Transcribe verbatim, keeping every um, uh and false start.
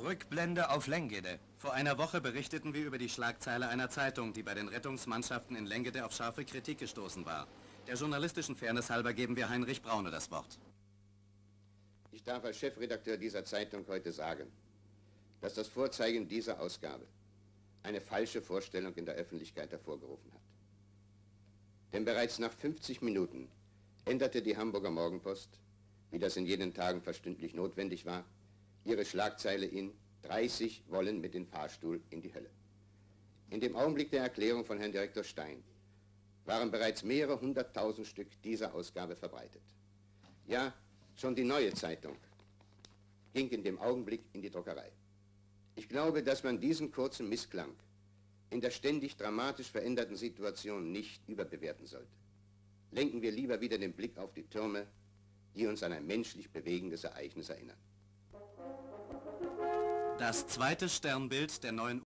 Rückblende auf Lenggede. Vor einer Woche berichteten wir über die Schlagzeile einer Zeitung, die bei den Rettungsmannschaften in Lenggede auf scharfe Kritik gestoßen war. Der journalistischen Fairness halber geben wir Heinrich Braune das Wort. Ich darf als Chefredakteur dieser Zeitung heute sagen, dass das Vorzeigen dieser Ausgabe eine falsche Vorstellung in der Öffentlichkeit hervorgerufen hat. Denn bereits nach fünfzig Minuten änderte die Hamburger Morgenpost, wie das in jenen Tagen verstündlich notwendig war, ihre Schlagzeile in dreißig wollen mit dem Fahrstuhl in die Hölle. In dem Augenblick der Erklärung von Herrn Direktor Stein waren bereits mehrere hunderttausend Stück dieser Ausgabe verbreitet. Ja, schon die Neue Zeitung ging in dem Augenblick in die Druckerei. Ich glaube, dass man diesen kurzen Missklang in der ständig dramatisch veränderten Situation nicht überbewerten sollte. Lenken wir lieber wieder den Blick auf die Türme, die uns an ein menschlich bewegendes Ereignis erinnern. Das zweite Sternbild der neuen